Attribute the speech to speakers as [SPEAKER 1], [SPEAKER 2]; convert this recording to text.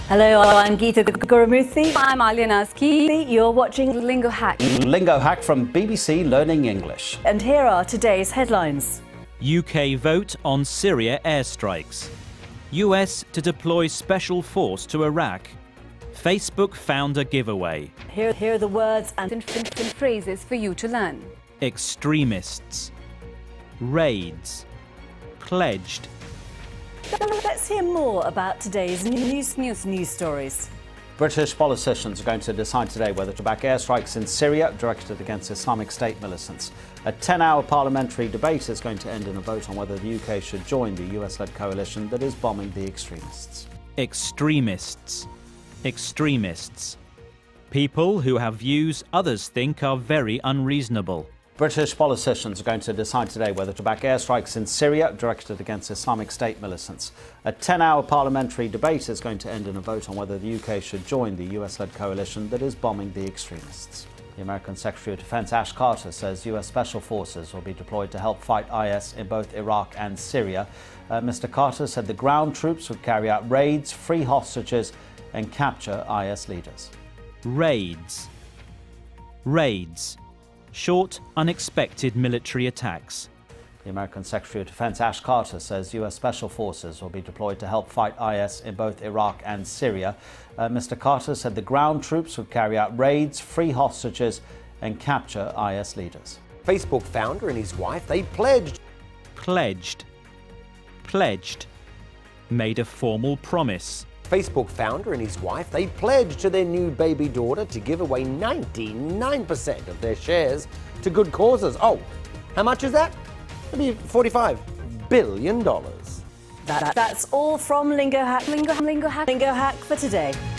[SPEAKER 1] Hello, I'm Geeta Gurumurthy.
[SPEAKER 2] I'm Alia Nazki.
[SPEAKER 1] You're watching Lingo Hack.
[SPEAKER 3] Lingo Hack from BBC Learning English.
[SPEAKER 1] And here are today's headlines.
[SPEAKER 4] UK vote on Syria airstrikes. US to deploy special force to Iraq. Facebook founder giveaway.
[SPEAKER 1] Here are the words and
[SPEAKER 2] Phrases for you to learn.
[SPEAKER 4] Extremists. Raids. Pledged.
[SPEAKER 1] Let's hear more about today's news stories.
[SPEAKER 3] British politicians are going to decide today whether to back airstrikes in Syria directed against Islamic State militants. A 10-hour parliamentary debate is going to end in a vote on whether the UK should join the US-led coalition that is bombing the extremists.
[SPEAKER 4] Extremists. Extremists. People who have views others think are very unreasonable.
[SPEAKER 3] British politicians are going to decide today whether to back airstrikes in Syria directed against Islamic State militants. A 10-hour parliamentary debate is going to end in a vote on whether the UK should join the US-led coalition that is bombing the extremists. The American Secretary of Defense Ash Carter says US special forces will be deployed to help fight IS in both Iraq and Syria. Mr. Carter said the ground troops would carry out raids, free hostages and capture IS leaders.
[SPEAKER 4] Raids. Raids. Short, unexpected military attacks.
[SPEAKER 3] The American Secretary of Defense Ash Carter says US special forces will be deployed to help fight IS in both Iraq and Syria. Mr. Carter said the ground troops would carry out raids, free hostages and capture IS leaders.
[SPEAKER 5] Facebook founder and his wife, they pledged.
[SPEAKER 4] Pledged. Pledged. Made a formal promise.
[SPEAKER 5] Facebook founder and his wife, they pledged to their new baby daughter to give away 99% of their shares to good causes. Oh, how much is that? Maybe $45 billion.
[SPEAKER 1] That's all from Lingo Hack for today.